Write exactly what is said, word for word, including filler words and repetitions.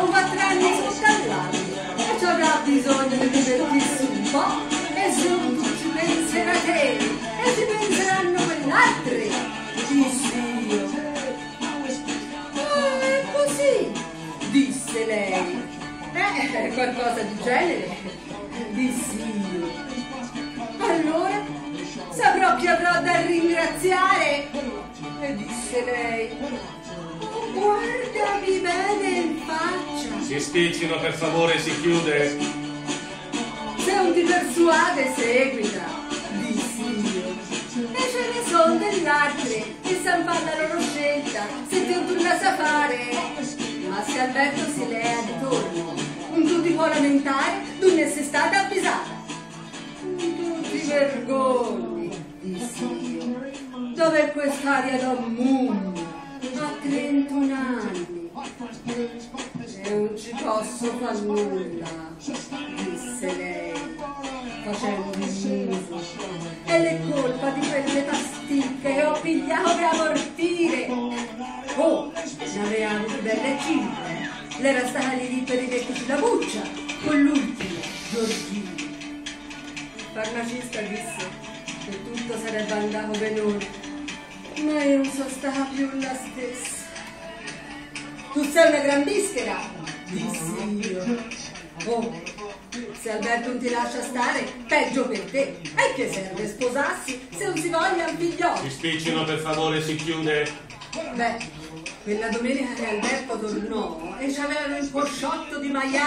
un quattro anni sotto all'anno e ci avrà bisogno di divertirsi un po' e se non tu ci penserà te e ci penseranno quell'altre, dissi io. Ah, è così, disse lei. Eh, qualcosa di genere, dissi io. Allora, saprò chi avrò da ringraziare, e disse lei. Guardami bene in faccia. Si spiccino per favore, si chiude. Se non ti persuade, seguita, dissi io. E ce ne son degli altri che san fa la loro scelta, se ti un la sa fare. Ma se Alberto si lea attorno, un tu ti può lamentare, tu ne sei stata avvisata. Tu ti vergogni, dissi io. Dov'è quest'aria da mondo? A trentuno anni e non ci posso far nulla, disse lei, facendo il muso. E l'è colpa di quelle pasticche che ho pigliato per abortire. Oh, ne avevamo di belle cinque, l'era stata lì per rimetterci la buccia, con l'ultimo, Giorgino. Il farmacista disse che tutto sarebbe andato benone. Ma io non sono stata più la stessa. Tu sei una gran bischera, dissi io. Oh, se Alberto non ti lascia stare, peggio per te. E che serve sposarsi se non si voglia un figliolo? Si spiccino per favore, si chiude. Beh, quella domenica che Alberto tornò e c'avevano il porciotto di maiale.